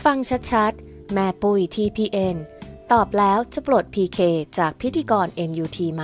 ฟังชัดๆแม่ปุ้ย TPN ตอบแล้วจะปลด PK จากพิธีกร NUT ไหม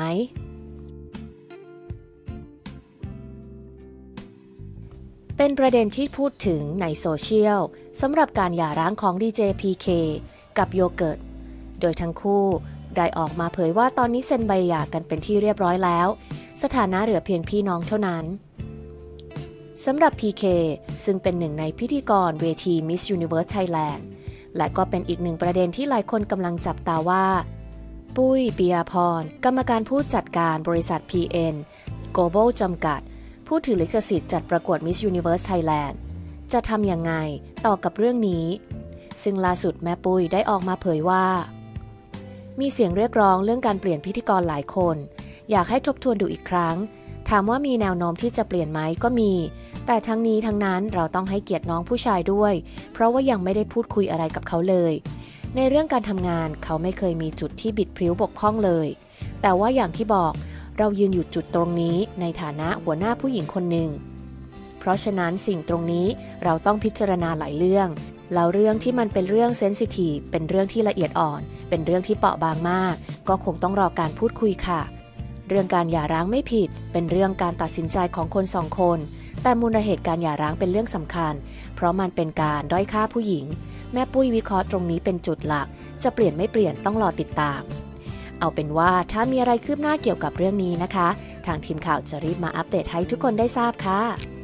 เป็นประเด็นที่พูดถึงในโซเชียลสำหรับการหย่าร้างของดีเจ PK กับโยเกิร์ตโดยทั้งคู่ได้ออกมาเผยว่าตอนนี้เซ็นใบหย่ากันเป็นที่เรียบร้อยแล้วสถานะเหลือเพียงพี่น้องเท่านั้นสำหรับ PK ซึ่งเป็นหนึ่งในพิธีกรเวที Miss Universe Thailand และก็เป็นอีกหนึ่งประเด็นที่หลายคนกำลังจับตาว่าปุ้ย ปิยาพรกรรมการผู้จัดการบริษัท PN Global จำกัดผู้ถือลิขสิทธิ์จัดประกวด Miss Universe Thailand จะทำอย่างไงต่อกับเรื่องนี้ซึ่งล่าสุดแม่ปุ้ยได้ออกมาเผยว่ามีเสียงเรียกร้องเรื่องการเปลี่ยนพิธีกรหลายคนอยากให้ทบทวนดูอีกครั้งถามว่ามีแนวโน้มที่จะเปลี่ยนไหมก็มีแต่ทั้งนี้ทั้งนั้นเราต้องให้เกียรติน้องผู้ชายด้วยเพราะว่ายังไม่ได้พูดคุยอะไรกับเขาเลยในเรื่องการทำงานเขาไม่เคยมีจุดที่บิดพริ้วบกพร่องเลยแต่ว่าอย่างที่บอกเรายืนอยู่จุดตรงนี้ในฐานะหัวหน้าผู้หญิงคนหนึ่งเพราะฉะนั้นสิ่งตรงนี้เราต้องพิจารณาหลายเรื่องแล้วเรื่องที่มันเป็นเรื่องเซนซิทีฟเป็นเรื่องที่ละเอียดอ่อนเป็นเรื่องที่เปราะบางมากก็คงต้องรอการพูดคุยค่ะเรื่องการหย่าร้างไม่ผิดเป็นเรื่องการตัดสินใจของคนสองคนแต่มูลเหตุการหย่าร้างเป็นเรื่องสำคัญเพราะมันเป็นการด้อยค่าผู้หญิงแม่ปุ้ยวิเคราะห์ตรงนี้เป็นจุดหลักจะเปลี่ยนไม่เปลี่ยนต้องรอติดตามเอาเป็นว่าถ้ามีอะไรคืบหน้าเกี่ยวกับเรื่องนี้นะคะทางทีมข่าวจะรีบมาอัปเดตให้ทุกคนได้ทราบค่ะ